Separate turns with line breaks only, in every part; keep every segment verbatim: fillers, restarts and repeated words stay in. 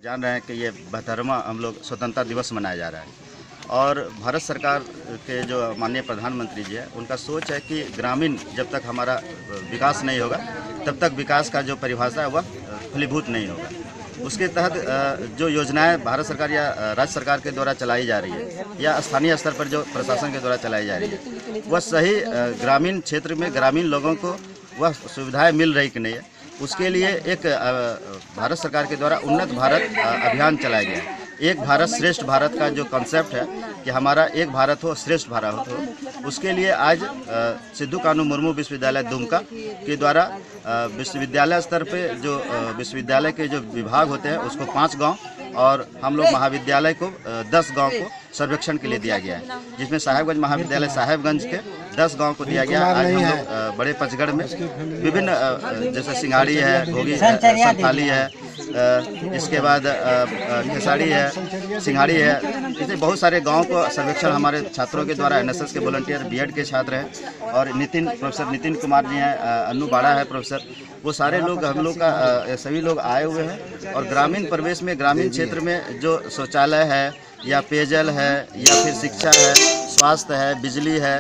जान रहे हैं कि ये बहत्तरवां हम लोग स्वतंत्रता दिवस मनाया जा रहा है और भारत सरकार के जो माननीय प्रधानमंत्री जी हैं उनका सोच है कि ग्रामीण जब तक हमारा विकास नहीं होगा तब तक विकास का जो परिभाषा है वह फलीभूत नहीं होगा। उसके तहत जो योजनाएं भारत सरकार या राज्य सरकार के द्वारा चलाई जा रही है या स्थानीय स्तर पर जो प्रशासन के द्वारा चलाई जा रही है वह सही ग्रामीण क्षेत्र में ग्रामीण लोगों को वह सुविधाएं मिल रही कि नहीं है, उसके लिए एक भारत सरकार के द्वारा उन्नत भारत अभियान चलाया गया है। एक भारत श्रेष्ठ भारत का जो कॉन्सेप्ट है कि हमारा एक भारत हो श्रेष्ठ भारत हो, उसके लिए आज सिद्धू कानू मुर्मू विश्वविद्यालय दुमका के द्वारा विश्वविद्यालय स्तर पे जो विश्वविद्यालय के जो विभाग होते हैं उसको पाँच गांव और हम लोग महाविद्यालय को दस गांव को सर्वेक्षण के लिए दिया गया है, जिसमें साहेबगंज महाविद्यालय साहेबगंज के दस गांव को दिया गया। आज हम लोग बड़े पचगढ़ में विभिन्न जैसे सिंघाड़ी है, घोगी है, संथाली है, इसके बाद खेसाड़ी है, सिंघाड़ी है, ऐसे बहुत सारे गांव को सर्वेक्षण हमारे छात्रों के द्वारा एनएसएस के वॉलंटियर बीएड के छात्र हैं और नितिन प्रोफेसर नितिन कुमार जी हैं, अन्नू बाड़ा है प्रोफेसर, वो सारे लोग हम लोग का सभी लोग आए हुए हैं और ग्रामीण परिवेश में ग्रामीण क्षेत्र में जो शौचालय है या पेयजल है या फिर शिक्षा है, स्वास्थ्य है, बिजली है,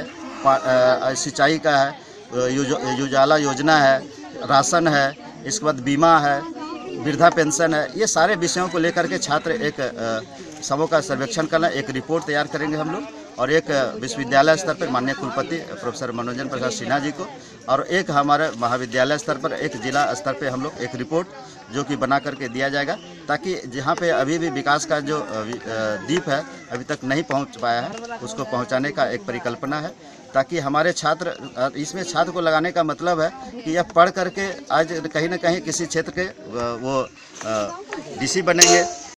सिंचाई का है, उजाला योजना है, राशन है, इसके बाद बीमा है, वृद्धा पेंशन है, ये सारे विषयों को लेकर के छात्र एक सबों का सर्वेक्षण करना, एक रिपोर्ट तैयार करेंगे हम लोग और एक विश्वविद्यालय स्तर पर माननीय कुलपति प्रोफेसर मनोरंजन प्रसाद सिन्हा जी को और एक हमारे महाविद्यालय स्तर पर एक जिला स्तर पे हम लोग एक रिपोर्ट जो कि बना करके दिया जाएगा, ताकि जहाँ पे अभी भी विकास का जो दीप है अभी तक नहीं पहुँच पाया है उसको पहुँचाने का एक परिकल्पना है, ताकि हमारे छात्र इसमें छात्र को लगाने का मतलब है कि यह पढ़ करके आज कहीं ना कहीं किसी क्षेत्र के वो डीसी बनेंगे